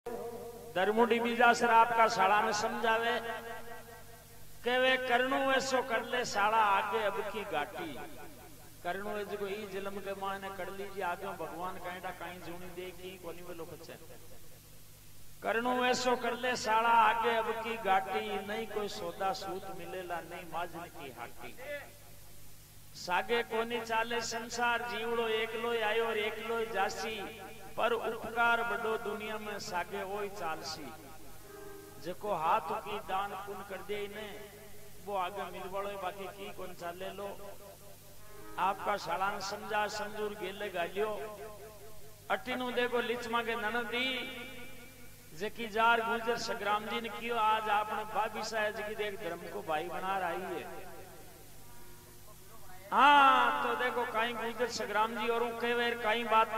धर्मुडी बीजा शराब का शाला में समझावे के वे करनू ऐसो कर ले शाला आगे अब की गाटी करनू है जो ई जन्म के माने कर लीजिए आगे भगवान कांटा काई जूनी दे की कोनी वे लोग छे करनू ऐसो कर ले शाला आगे अब की गाटी नहीं कोई सौदा सूत मिलेला नहीं माजन की हाटी सागे कोनी चाले संसार जीवड़ो एकलो आयो और एकलो जासी पर उपकार बड़ो दुनिया में सागे ओई चालसी जको हाथ की दान पुण्य कर दे ने वो आगे मिल बड़ो बाकी की कौन चाले लो आपका शालान समझा समझूर गेले गालियो अटीनु देखो लिचमा के ननदी जेकी जार गुजर संग्राम जी ने कियो आज आपने भाभी साहब जी की देख धर्म को भाई बना रही है। हाँ तो देखो कहीं गुजर संग्राम जी और कहे कहीं बात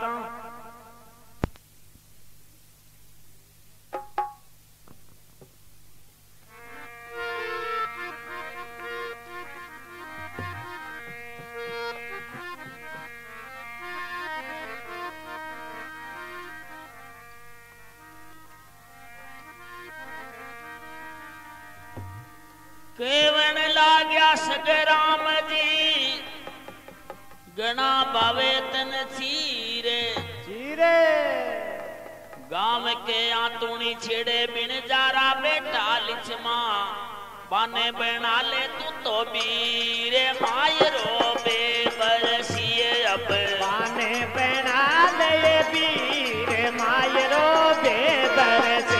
केवन लाग्या सगराम जी गणा बावे तन चीरे चीरे गांव के आतुणी छेड़े बिन जारा बेटा लिचमा बाने बना ले तू तो बीरे मायरो बेबरसिए अब बाने बना ले बीरे मायरो बेबरसे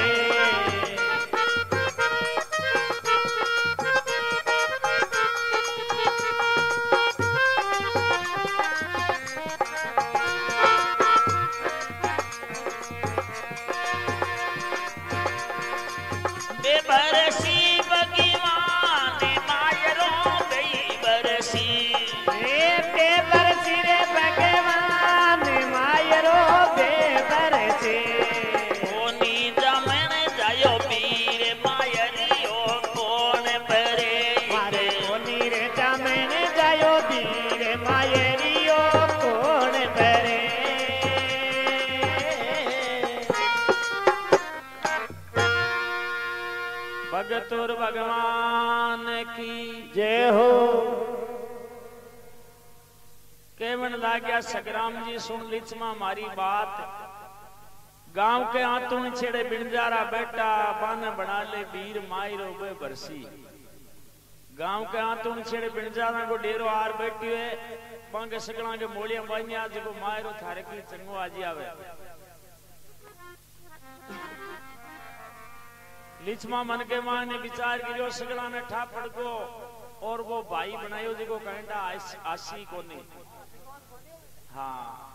बरसी भगवान मायरो गई बरसी रे बरसी रे भगवान मायरो बे बरसी कोनी जमन जायो पीर मायरियो कौन परे मारे कोनी रे जमन जायो पीर मायरियो कौन परे भगतुर भगवान की जय हो। केवन लाग्या सग्राम जी सुन लिचमा मारी बात गांव के आतुन छेड़े बिनजारा बेटा बान बना ले वीर मायरो बे बरसी गांव के आतुन छेड़े बिनजारा को डेरो आर बैठी है पांगे सगड़ा के मोलिया बाइया जो मायरो थारे की चंगो आजी आवे लिचमा मन के मां ने विचार करो सगड़ा ने ठापड़ को और वो भाई बनायो जिको कहता आशी को नहीं। हाँ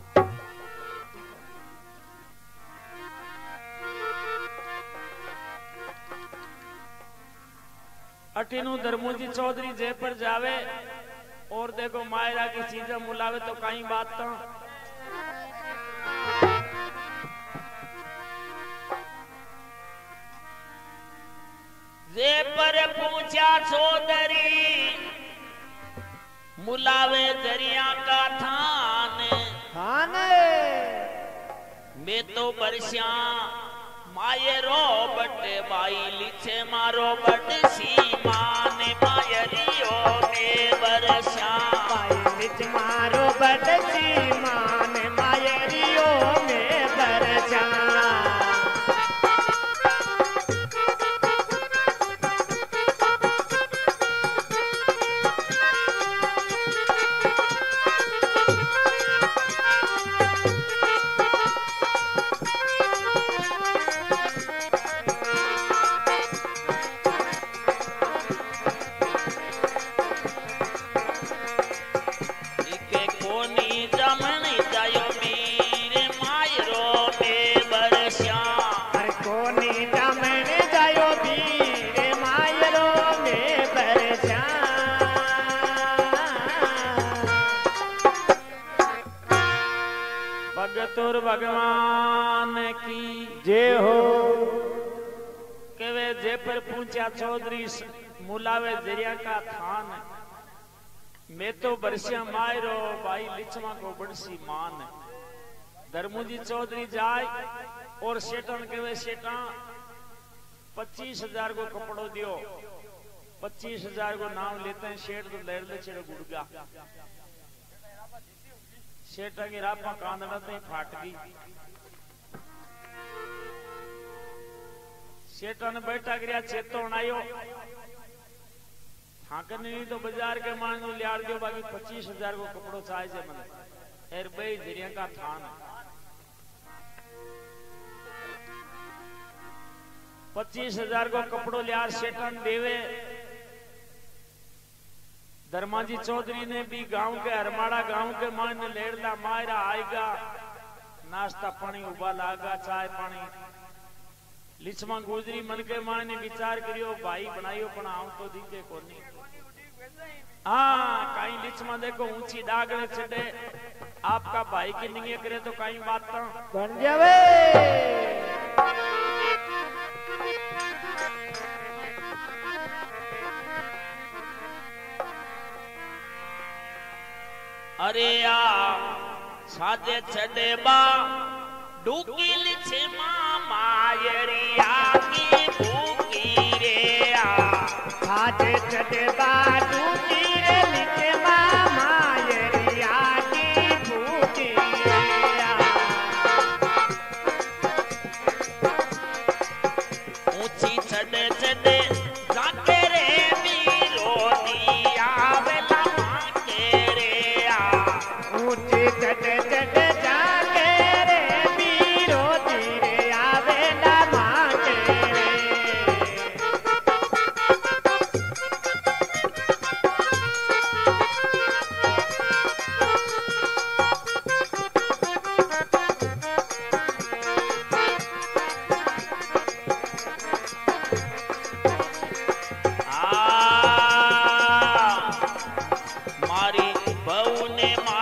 अटीनु धर्मोजी चौधरी जय पर जावे और देखो मायरा की चीजें मुलावे तो कहीं बात तो जे पर पूछा चौधरी मुलावे दरिया का थान मैं तो बरसिया मायरो बटे बाई लिखे मारो बट सी माने मायरियो में बरसिया बाई लिख मारो बट सी माने मायरियो में बरसिया भगवान की जय हो। के वे जय पर पूछा चौधरी मुलावे दरिया का थान मैं तो बरसिया मायरो भाई लिचमा को बड़सी मान धर्मूजी चौधरी जाय और सेठन कहे सेठा 25,000 को कपड़ो दियो। 25,000 को नाम लेते हैं सेठ तो लड़ ले चढ़ गुड़ गया। सेठा की रापा कांदड़ा तो फाट गई। सेठा ने बैठा गया चेतोन आयो ठाकर नहीं तो बाजार के मान लो लियाड़ दियो बाकी 25,000 को कपड़ो चाहिए मन एर बई जरिया का थान 25,000 को कपड़ो लियार सेठन देवे। धर्माजी चौधरी ने भी गांव के हरमाड़ा गांव के मान लेड़ला मायरा आएगा नाश्ता पानी उबा लागा चाय पानी लिचमा गुजरी मन के मां ने विचार करियो भाई बनाइयो पण आऊं तो दीके कोनी। हाँ कहीं लिचमा देखो ऊंची डागने चढ़े आपका भाई की नहीं करे तो कहीं बात बन जावे। अरे या सादे चढ़े बा डूकी लिचे मायरिया की भूकी रे आ सादे चढ़े बा डूकी रे लिचे मायरिया की भूकी रे आ ऊंची चढ़े चढ़े जाके रे मीरो दिया बेला के रे आ ऊंची चढ़े चढ़े जाके रे मीरो धीरे आवे ना मांगे रे। मारी बहू ने